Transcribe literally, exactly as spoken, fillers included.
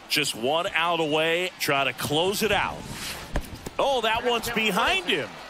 Just one out away. Try to close it out. Oh, that one's behind him.